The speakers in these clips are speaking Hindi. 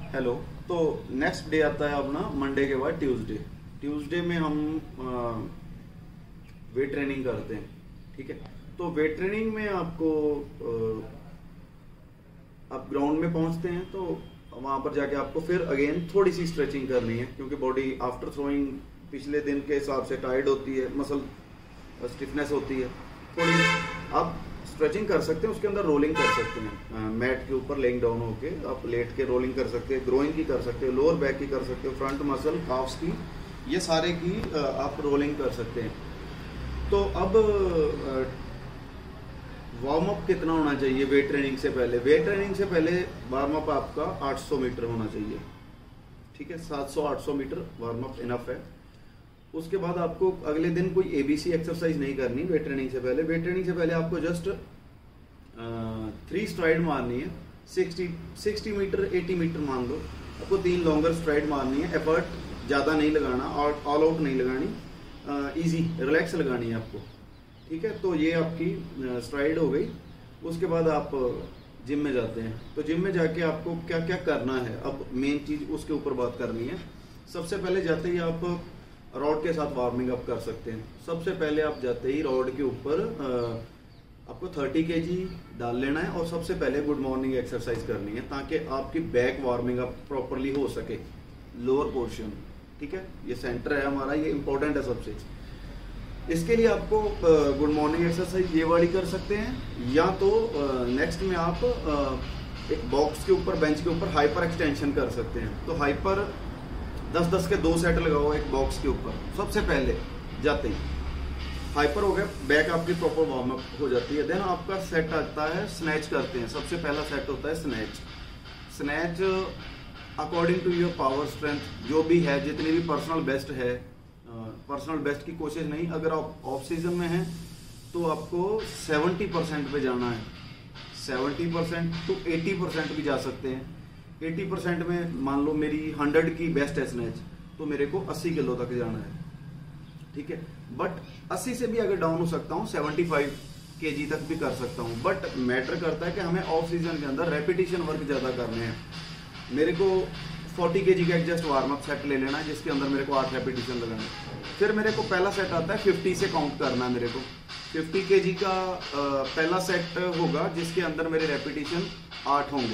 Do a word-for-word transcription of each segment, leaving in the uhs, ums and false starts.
हेलो। तो नेक्स्ट डे आता है अपना मंडे के बाद ट्यूसडे। ट्यूसडे में हम वेट ट्रेनिंग करते हैं। ठीक है, तो वेट ट्रेनिंग में आपको आ, आप ग्राउंड में पहुंचते हैं तो वहां पर जाके आपको फिर अगेन थोड़ी सी स्ट्रेचिंग करनी है, क्योंकि बॉडी आफ्टर थ्रोइंग पिछले दिन के हिसाब से टायर्ड होती है, मसल स्टिफनेस होती है थोड़ी। आप स्ट्रेचिंग कर सकते हैं, उसके अंदर रोलिंग कर सकते हैं, मैट के ऊपर लेइंग डाउन होके आप लेट के रोलिंग कर सकते हैं, ग्रोइंग की कर सकते हो, लोअर बैक की कर सकते हो, फ्रंट मसल काफ्स की, ये सारे की आप रोलिंग कर सकते हैं। तो अब वार्म अप कितना होना चाहिए वेट ट्रेनिंग से पहले? वेट ट्रेनिंग से पहले वार्म अप आपका आठ सौ मीटर होना चाहिए। ठीक है, सात सौ आठ सौ मीटर वार्म अप इनफ है। उसके बाद आपको अगले दिन कोई एबीसी एक्सरसाइज नहीं करनी वेट ट्रेनिंग से पहले। वेट ट्रेनिंग से पहले आपको जस्ट थ्री स्ट्राइड मारनी है, sixty sixty metre eighty metre मान लो। आपको तीन लॉन्गर स्ट्राइड मारनी है, एफर्ट ज़्यादा नहीं लगाना और ऑल आउट नहीं लगानी, इजी रिलैक्स लगानी है आपको। ठीक है, तो ये आपकी स्ट्राइड हो गई। उसके बाद आप जिम में जाते हैं, तो जिम में जाके आपको क्या क्या करना है, अब मेन चीज़ उसके ऊपर बात करनी है। सबसे पहले जाते ही आप रॉड के साथ वार्मिंग अप कर सकते हैं। सबसे पहले आप जाते ही रॉड के ऊपर आपको थर्टी के जी डाल लेना है और सबसे पहले गुड मॉर्निंग एक्सरसाइज करनी है, ताकि आपकी बैक वार्मिंग अप प्रॉपरली हो सके, लोअर पोर्शन। ठीक है, ये सेंटर है हमारा, ये इंपॉर्टेंट है सबसे। इसके लिए आपको गुड मॉर्निंग एक्सरसाइज ये वाली कर सकते हैं, या तो नेक्स्ट में आप एक बॉक्स के ऊपर, बेंच के ऊपर हाइपर एक्सटेंशन कर सकते हैं। तो हाइपर दस दस के दो सेट लगाओ एक बॉक्स के ऊपर सबसे पहले जाते ही। हाइपर हो गया, बैक आपकी प्रॉपर वार्म अप हो जाती है। देन आपका सेट आता है स्नैच करते हैं। सबसे पहला सेट होता है snatch. Snatch according to your power strength जो भी है, जितनी भी पर्सनल बेस्ट है, पर्सनल uh, बेस्ट की कोशिश नहीं। अगर आप ऑफ सीजन में हैं तो आपको सेवेंटी परसेंट पे जाना है, seventy percent to eighty percent भी जा सकते हैं। एटी परसेंट में मान लो मेरी हंड्रेड की बेस्ट है स्नैच, तो मेरे को अस्सी किलो तक जाना है। ठीक है, बट अस्सी से भी अगर डाउन हो सकता हूँ, सेवेंटी फाइव केजी तक भी कर सकता हूँ। बट मैटर करता है कि हमें ऑफ सीजन के अंदर रेपिटेशन वर्क ज़्यादा करने हैं। मेरे को फोर्टी केजी का एडजस्ट वार्म अप सेट ले लेना है, जिसके अंदर मेरे को आठ रेपिटेशन लगाना है। फिर मेरे को पहला सेट आता है फिफ्टी से काउंट करना है। मेरे को फिफ्टी केजी का आ, पहला सेट होगा, जिसके अंदर मेरे रेपिटेशन आठ होंगे।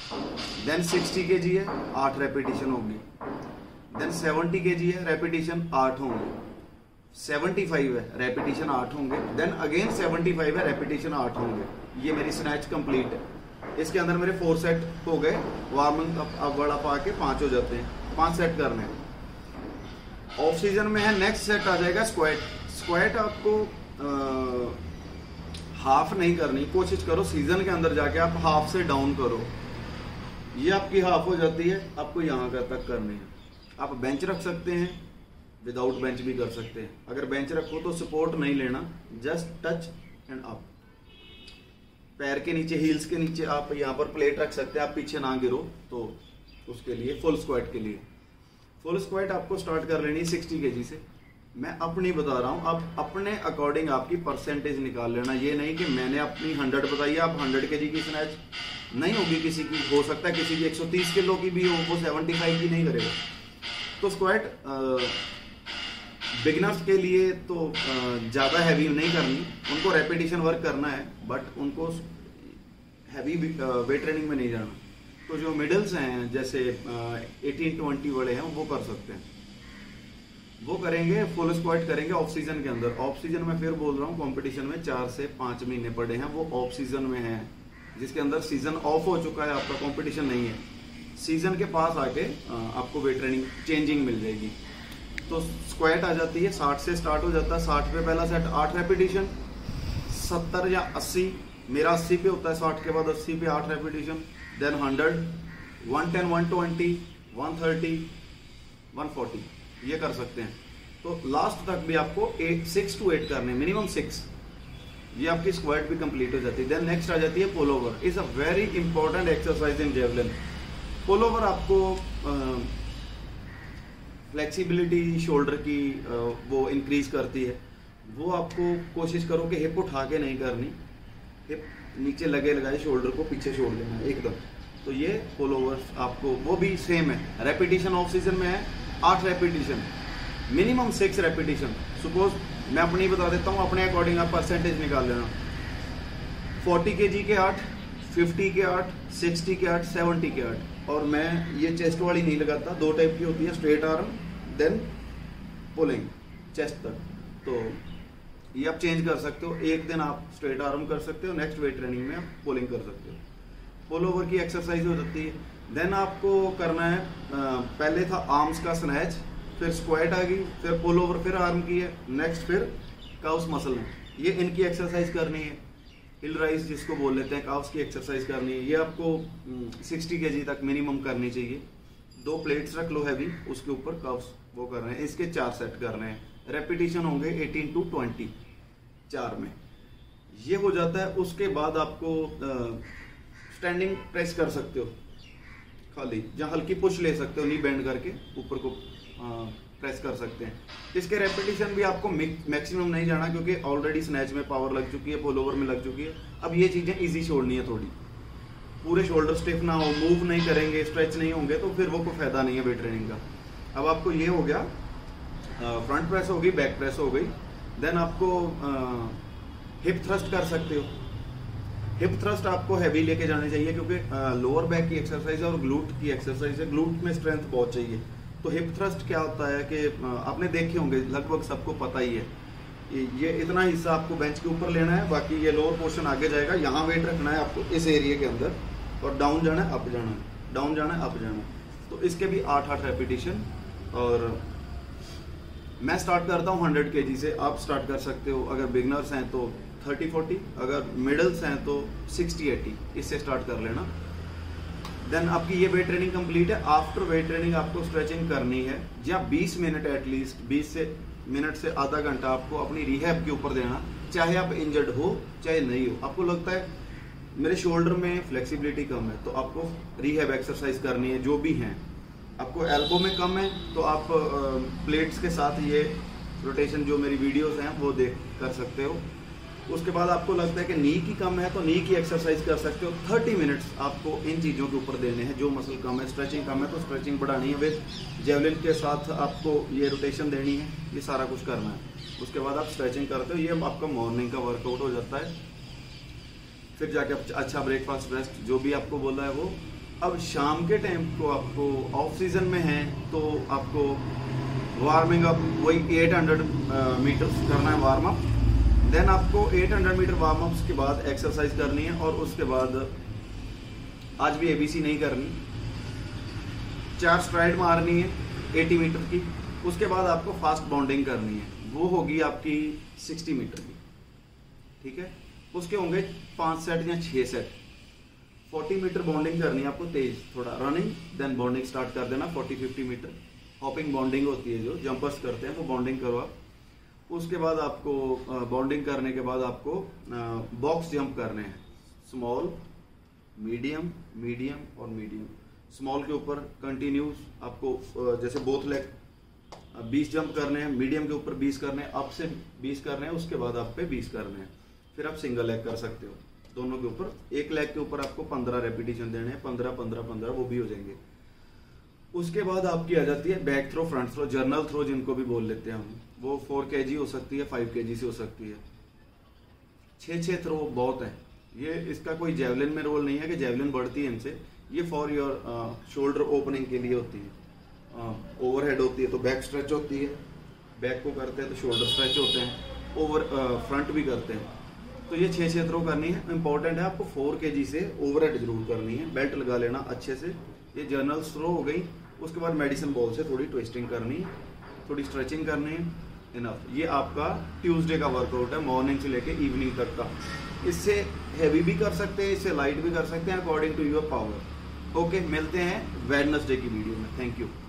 देन सिक्सटी केजी है, आठ रेपिटेशन होंगी। देन सेवेंटी केजी है, रेपिटेशन आठ होंगे। सेवेंटी फाइव है, रेपिटेशन आठ होंगे। देन अगेन सेवेंटी फाइव है, रेपिटेशन आठ होंगे। ये मेरी स्नैच कंप्लीट है। इसके अंदर मेरे फोर सेट हो गए। वार्मिंग अप बड़ा पा के पांच हो जाते हैं, पांच सेट करने हैं। ऑफ सीजन में है, नेक्स्ट सेट आ जाएगा स्क्वाट। स्क्वाट आपको आ, हाफ नहीं करनी, कोशिश करो सीजन के अंदर जाके आप हाफ से डाउन करो। ये आपकी हाफ हो जाती है, आपको यहाँ का तक करनी है। आप बेंच रख सकते हैं, विदाउट बेंच भी कर सकते हैं। अगर बेंच रखो तो सपोर्ट नहीं लेना, जस्ट टच एंड अप। पैर के नीचे, हील्स के नीचे आप यहाँ पर प्लेट रख सकते हैं, आप पीछे ना गिरो। तो उसके लिए फुल स्क्वाट के लिए फुल स्क्वाट आपको स्टार्ट कर लेनी है सिक्सटी केजी से। मैं अपनी बता रहा हूँ, आप अपने अकॉर्डिंग आपकी परसेंटेज निकाल लेना। ये नहीं कि मैंने अपनी हंड्रेड बताई है, आप हंड्रेड केजी की स्नैच नहीं होगी किसी की, हो सकता है किसी की एक सौ तीस किलो की भी हो, वो सेवेंटी फाइव की नहीं करेगा। तो स्क्वाट बिगिनर्स के लिए तो ज़्यादा हैवी नहीं करनी, उनको रेपिटेशन वर्क करना है, बट उनको हैवी वेट ट्रेनिंग में नहीं जाना। तो जो मिडल्स हैं, जैसे एटीन ट्वेंटी वाले हैं, वो कर सकते हैं, वो करेंगे। फुल स्क्वाट करेंगे ऑफ सीजन के अंदर। ऑफ सीजन में फिर बोल रहा हूँ, कंपटीशन में चार से पाँच महीने पड़े हैं, वो ऑफ सीजन में हैं, जिसके अंदर सीजन ऑफ हो चुका है, आपका कंपटीशन नहीं है। सीजन के पास आके आपको वेट ट्रेनिंग चेंजिंग मिल जाएगी। तो स्क्वाट आ जाती है, साठ से स्टार्ट हो जाता है। साठ पे पहला सेट, आठ रेपिटेशन। सत्तर या अस्सी, मेरा अस्सी पे होता है, साठ के बाद अस्सी पे आठ repetition. Then hundred, one ten, one twenty, one thirty, one forty, ये कर सकते हैं। तो लास्ट तक भी आपको एट सिक्स टू एट करने, मिनिमम सिक्स। ये आपकी स्क्वाट भी कंप्लीट हो जाती है। देन नेक्स्ट आ जाती है pull over. Is a very important exercise in javelin. Pull over आपको फ्लेक्सिबिलिटी शोल्डर की आ, वो इंक्रीज करती है। वो आपको कोशिश करो कि हिप उठा के नहीं करनी, हिप नीचे लगे लगाए, शोल्डर को पीछे छोड़ देना एकदम। तो ये पुल ओवर्स आपको वो भी सेम है। रेपिटेशन ऑफ सीजन में है आठ repetition, minimum six repetition. Suppose मैं अपनी बता देता हूँ, अपने अकॉर्डिंग आप परसेंटेज निकाल लेना। फोर्टी के जी के आठ, फिफ्टी के आठ, सिक्सटी के आठ, सेवेंटी के आठ। और मैं ये चेस्ट वाली नहीं लगाता, दो टाइप की होती है, straight arm then pulling chest तक। तो ये आप चेंज कर सकते हो, एक दिन आप स्ट्रेट आर्म कर सकते हो, नेक्स्ट वेट ट्रेनिंग में आप पुलिंग कर सकते हो। पुल ओवर की एक्सरसाइज हो जाती है। देन आपको करना है, पहले था आर्म्स का स्नैच, फिर स्क्वाट आ गई, फिर पुल ओवर, फिर आर्म की है, नेक्स्ट फिर काउस मसल है। ये इनकी एक्सरसाइज करनी है। हिल राइज जिसको बोल लेते हैं, काउस की एक्सरसाइज करनी है। ये आपको सिक्सटी के जी तक मिनिमम करनी चाहिए। दो प्लेट्स रख लो हैवी, उसके ऊपर काउस वो कर रहे हैं। इसके चार सेट कर रहे हैं, रेपिटेशन होंगे एटीन टू ट्वेंटी चार में। ये हो जाता है। उसके बाद आपको स्टैंडिंग प्रेस कर सकते हो, खाली जहाँ हल्की पुश ले सकते हो, नी बेंड करके ऊपर को आ, प्रेस कर सकते हैं। इसके रेपिटेशन भी आपको मैक्सिमम नहीं जाना, क्योंकि ऑलरेडी स्नैच में पावर लग चुकी है, पुल ओवर में लग चुकी है। अब ये चीज़ें इजी छोड़नी है थोड़ी, पूरे शोल्डर स्टिफ ना हो, मूव नहीं करेंगे, स्ट्रेच नहीं होंगे, तो फिर वो कोई फायदा नहीं है वेट ट्रेनिंग का। अब आपको ये हो गया, फ्रंट प्रेस हो गई, बैक प्रेस हो गई। देन आपको हिप थ्रस्ट कर सकते हो। हिप थ्रस्ट आपको हैवी लेके जाने चाहिए, क्योंकि लोअर बैक की एक्सरसाइज है और ग्लूट की एक्सरसाइज है। ग्लूट में स्ट्रेंथ बहुत चाहिए। तो हिप थ्रस्ट क्या होता है कि आपने देखे होंगे, लगभग सबको पता ही है। ये इतना हिस्सा आपको बेंच के ऊपर लेना है, बाकी ये लोअर पोर्शन आगे जाएगा। यहाँ वेट रखना है आपको इस एरिया के अंदर, और डाउन जाना है, अप जाना है, डाउन जाना है, अप जाना है। तो इसके भी आठ आठ रेपिटेशन। और मैं स्टार्ट करता हूँ हंड्रेड के जी से, आप स्टार्ट कर सकते हो। अगर बिगनर्स हैं तो थर्टी फोर्टी, अगर मिडल्स हैं तो सिक्सटी एटी, इससे स्टार्ट कर लेना। देन आपकी ये वेट ट्रेनिंग कंप्लीट है। आफ्टर वेट ट्रेनिंग आपको स्ट्रेचिंग करनी है, या बीस मिनट एटलीस्ट, बीस से मिनट से आधा घंटा आपको अपनी रिहैब के ऊपर देना। चाहे आप इंजर्ड हो चाहे नहीं हो, आपको लगता है मेरे शोल्डर में फ्लेक्सिबिलिटी कम है, तो आपको रिहैब एक्सरसाइज करनी है, जो भी हैं। आपको एल्बो में कम है तो आप प्लेट्स के साथ ये रोटेशन जो मेरी वीडियोस हैं वो देख कर सकते हो। उसके बाद आपको लगता है कि नी की कम है तो नी की एक्सरसाइज कर सकते हो। थर्टी मिनट्स आपको इन चीज़ों के ऊपर देने हैं। जो मसल कम है, स्ट्रेचिंग कम है तो स्ट्रेचिंग बढ़ानी है। फिर जेवलिन के साथ आपको ये रोटेशन देनी है, ये सारा कुछ करना है। उसके बाद आप स्ट्रेचिंग करते हो, ये आपका मॉर्निंग का वर्कआउट हो जाता है। फिर जाके अच्छा ब्रेकफास्ट, रेस्ट, जो भी आपको बोला है वो। अब शाम के टाइम को आपको ऑफ सीजन में है तो आपको वार्मिंग अप वही एट हंड्रेड मीटर्स करना है वार्म अप। देन आपको eight hundred metre warm ups के बाद एक्सरसाइज करनी है, और उसके बाद आज भी एबीसी नहीं करनी, चार स्ट्राइड मारनी है अस्सी मीटर की। उसके बाद आपको फास्ट बाउंडिंग करनी है, वो होगी आपकी साठ मीटर की, ठीक है। उसके होंगे पांच सेट या छह सेट। चालीस मीटर बाउंडिंग करनी है आपको, तेज थोड़ा रनिंग, देन बाउंडिंग स्टार्ट कर देना चालीस पचास मीटर। हॉपिंग बाउंडिंग होती है, जो जंपर्स करते हैं वो बाउंडिंग करो आप। उसके बाद आपको बाउंडिंग करने के बाद आपको बॉक्स जंप करने हैं, स्मॉल, मीडियम, मीडियम और मीडियम। स्मॉल के ऊपर कंटिन्यूस आपको जैसे बोथ लेग बीस जंप करने हैं, मीडियम के ऊपर बीस करने हैं, अप से बीस करने हैं, उसके बाद आप पे बीस करने हैं। फिर आप सिंगल लेग कर सकते हो, दोनों के ऊपर। एक लेग के ऊपर आपको पंद्रह रेपिटेशन देने हैं, पंद्रह पंद्रह पंद्रह, वो भी हो जाएंगे। उसके बाद आपकी आ जाती है back throw, front throw, general throw जिनको भी बोल लेते हैं हम। वो फोर के जी हो सकती है, फाइव के जी से हो सकती है। छः छः थ्रो बहुत है। ये इसका कोई जेवलिन में रोल नहीं है कि जेवलिन बढ़ती है इनसे। ये फॉर योर शोल्डर ओपनिंग के लिए होती है। ओवरहेड होती है तो बैक स्ट्रेच होती है, बैक को करते हैं तो शोल्डर स्ट्रेच होते हैं, ओवर फ्रंट भी करते हैं। तो ये छः छः थ्रो करनी है। इंपॉर्टेंट है आपको फोर के जी से ओवरहेड जरूर करनी है, बेल्ट लगा लेना अच्छे से। ये जर्नल थ्रो हो गई। उसके बाद मेडिसिन बॉल से थोड़ी ट्विस्टिंग करनी है, थोड़ी स्ट्रेचिंग करनी है, इनफ। ये आपका ट्यूसडे का वर्कआउट है, मॉर्निंग से लेके इवनिंग तक का। इससे हैवी भी कर सकते हैं, इससे लाइट भी कर सकते हैं, according to your power. Okay, मिलते हैं वेडनेसडे की वीडियो में। Thank you.